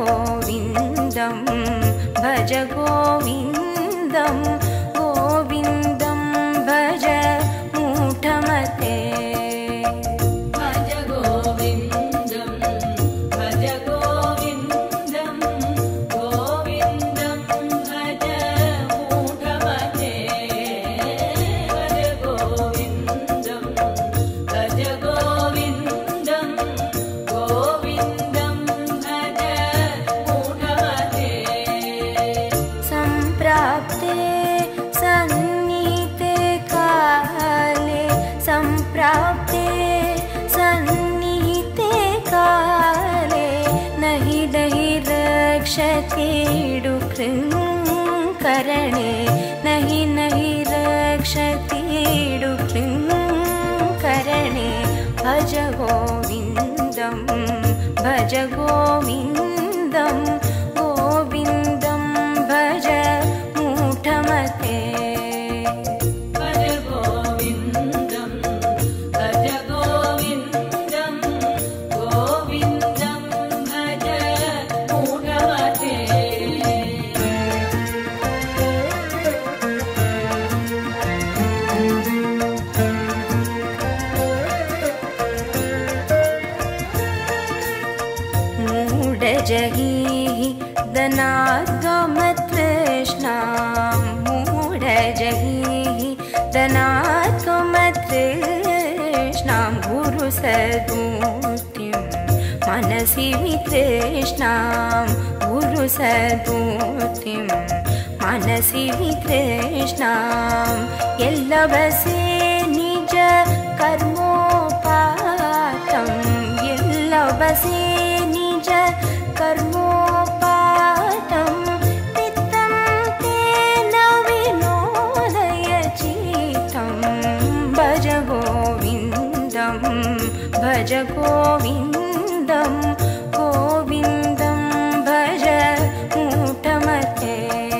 गोविन्दं भज गोविन्दं गोविन्दं भज मूढमते प्राप्ते सन्निहिते काले नहि दहि रक्षति डुकृङ्करणे नहि नहि रक्षति डुकृङ्करणे भज गोविन्दं भज गोविन्दं गोविन्दं भज मूढमते जहि दनाद्गमतृष्णां मूढजहि दनाद्गमतृष्णां गुरुसद्बुद्धिं मनसि वितृष्णां गुरुसद्बुद्धिं मनसि वितृष्णां यल्लवसे निज कर्मोपातं यल्लवसे निज कर्मोपातं पित्तं तेन विनोदय चित्तं भज गोविन्दं भज गोविन्दं गोविन्दं भज मूढमते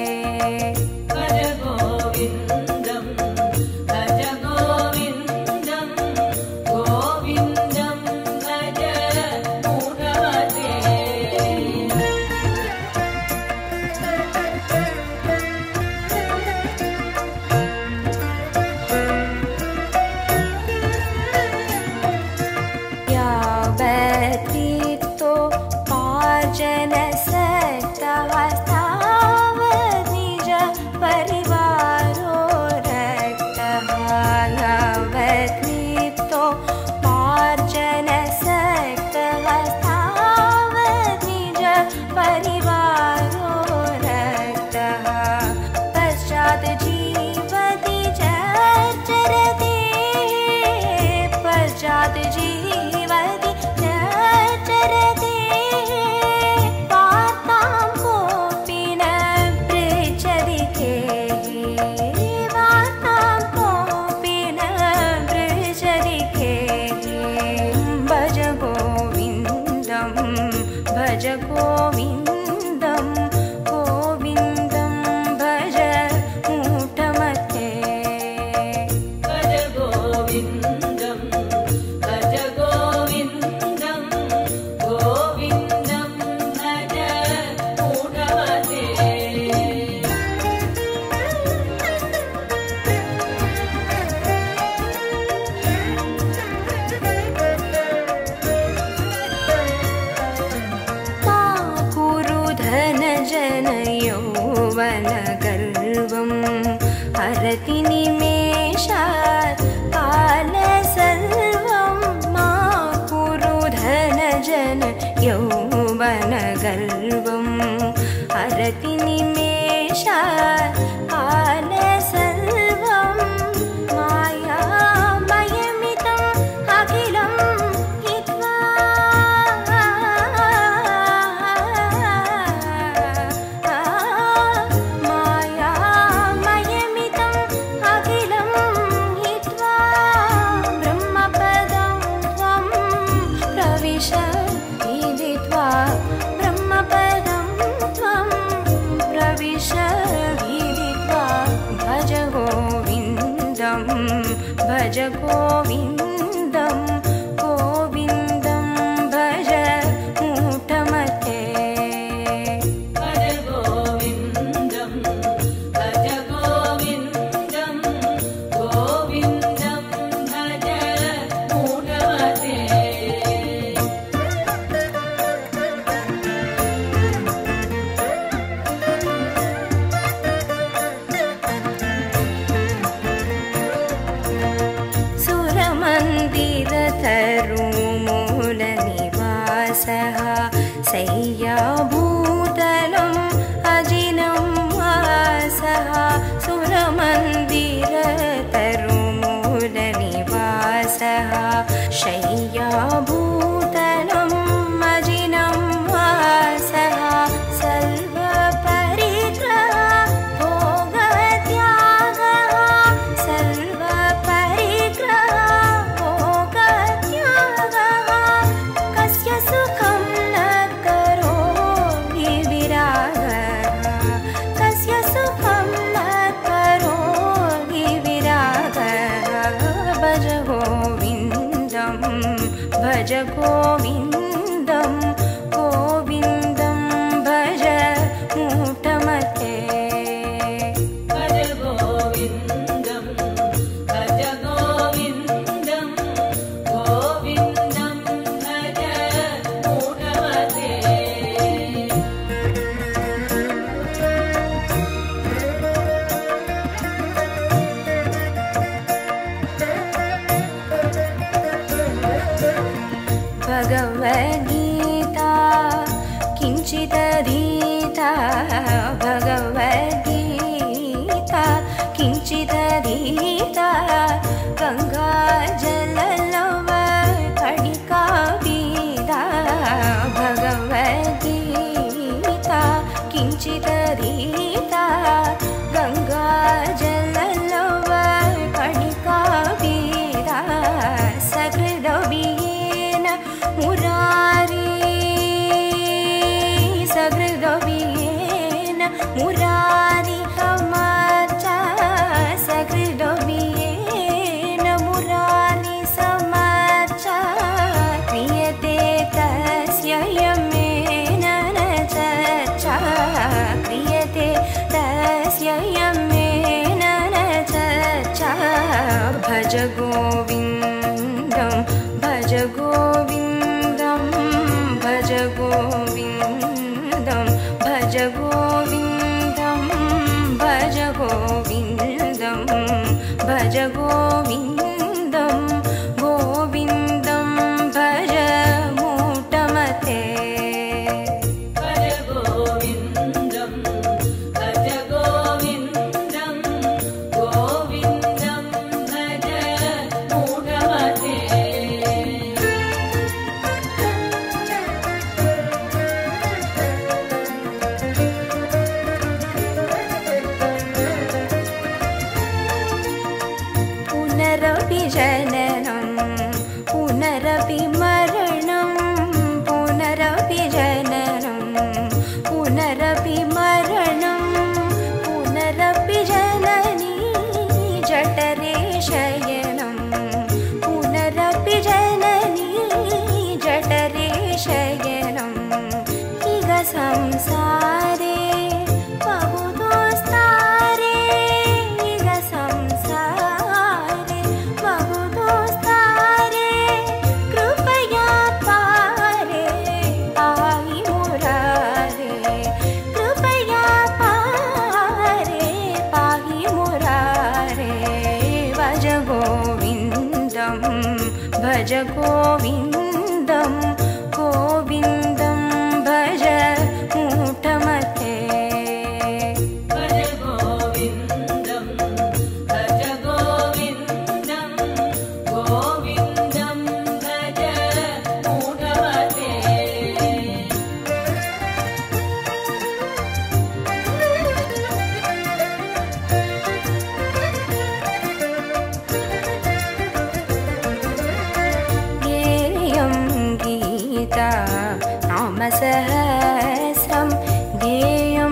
यावतीतो पार्जन सक्तः निज परिवारो रक्तः यावतीतो पार्जन सक्तः निज परिवारो रक्तः पश्चात् जीवति चरति पश्चात् जीवति चरति वार्तां कोऽपि न पृच्छति वार्तां कोऽपि न पृच्छति भज गोविन्दं भज गोविन्दं गोविन्दं भज मूढमते भज गोविन्दं भज गोविन्दं गोविन्दं भज मूढमते मा कुरु धनजन यौवनगर्वं हरति निमेषात् काल सर्वं मा कुरु धनजन यौवनगर्वं हरति निमेषात् काल सर्वं मायामयमिदम् अखिलं हित्वा मायामयमिदम् अखिलं हित्वा ब्रह्मपदं त्वं प्रविश विदित्वा ब्रह्मपदं त्वं प्रविश विदित्वा भज गोविन्दं भज गोविन्दं गोविन्दं भज मूढमते गोविन्दं गोविन्दं भज मूढमते भज गोविन्दं भज गोविन्दं गोविन्दं भज मूढमते भगवद्गीता किञ्चिदधीता भगवद्गीता किञ्चिदधीता गङ्गाजललव कणिका पीता भगवद्गीता किञ्चिदधीता गङ्गाजललव कणिका पीता सकृदोऽभियेन मुरारी सकृदोऽभियेन मुरारी समाचा सकृदोऽभियेन मुरारी समाचा क्रियते तस्य यमेन न चर्चा क्रियते तस्य यमेन न चर्चा भज गोविन्दं भज गोविन्दं भज गोविन्दं भज गोविन्दं भज गोविन्दं भज गोविन्दं गोविन्दं भज मूढमते भज गोविन्दं भज गोविन्दं गोविन्दं भज मूढमते पुनरपि जननं पुनरपि मरणं पुनरपि जननं पुनरपि मरणं पुनरपि जननी जठरे शयनं पुनरपि जननी जठरे शयनम् इह संसारे बहुदोस्तारे इह संसारे बहुदोस्तारे कृपया पारे पाहि मुरारे कृपया पारे पाहि मुरारे भज गोविन्दं भज गोविन्दं गोविन्दं भज मूढमते भज गोविन्दं भज गोविन्दं गोविन्दं भज मूढमते गेयं गीता नाम सहस्रं गेयं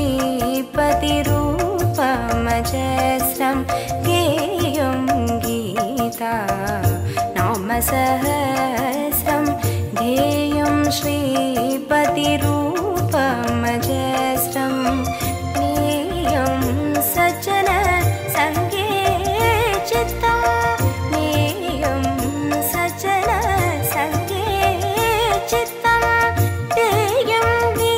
श्रीपतिरूपमजस्रं गेयं गीता नाम सहस्रं गेयं श्रीपतिरूपमजस्रं ज्ञेयं सज्जन सङ्गे चित्तं ज्ञेयं सज्जन सङ्गे चित्तं तेयं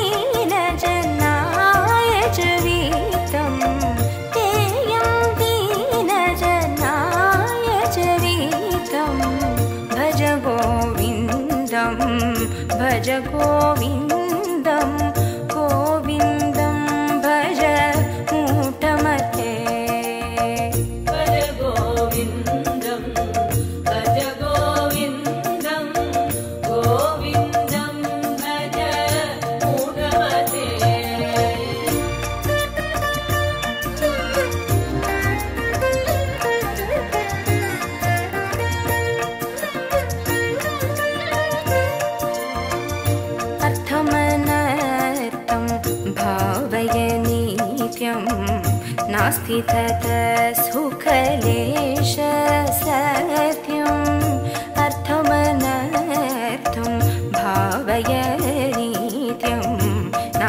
दीनजनाय च वीतं तेयं दीनजनाय च वीतं भज गोविन्दं भज गोविन्दं गोविन्दं भज मूढमते भज गोविन्दं भज गोविन्दं गोविन्दं भज मूढमते अर्थमनर्थं भावय नित्यं नास्ति तत् सुखलेश सत्यम् अर्थमनर्थं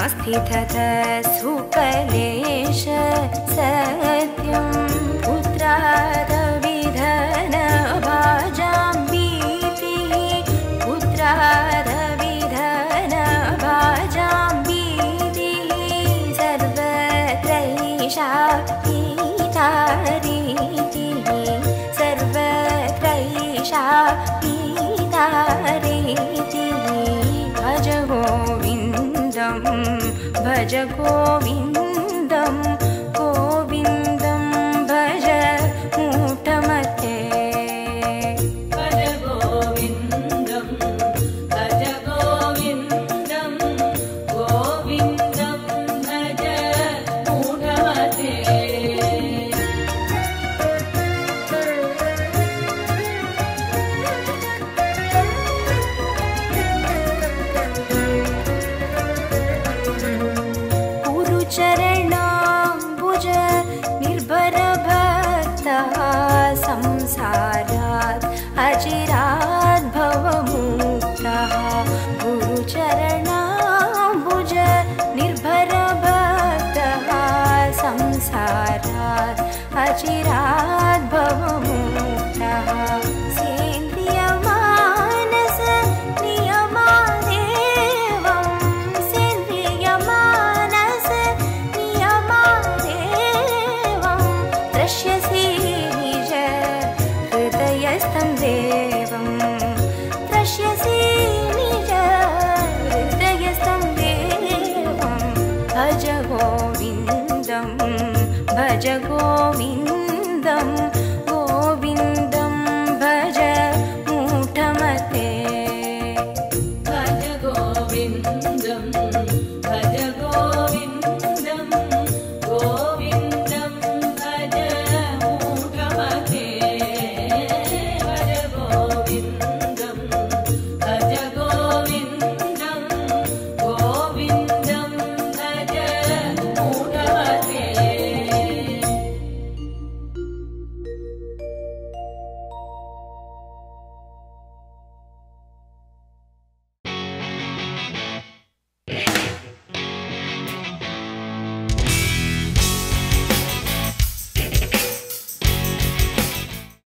नास्ति तथा सुकलेश सत्यं पुत्रादविधन भाजां भीतिः पुत्रादविधन भाजां भीतिः सर्वत्रैषा गीतारीतिः सर्वत्रैषा गीतारीतिः भज गोविन्दं भज गोविन्दं गोविन्दं भज मूढमते भज गोविन्दं भज गोविन्दं गोविन्दं भज मूढमते चरणाम्बुज निर्भरभक्तः संसारात् अचिरात् भवमुक्तः गुरुचरणाम्बुज निर्भरभक्तः संसारात् अचिरात् भवमुक्तः सेन्द्रियमानस नियमादेवं सेन्द्रियमानस नियमादेवं द्रक्ष्यसि निज हृदयस्थं देवं द्रक्ष्यसि निज हृदयस्थं देवं भज गोविन्दं भज गोविन्दं गोविन्दं भज मूढमते भज गोविन्दं भज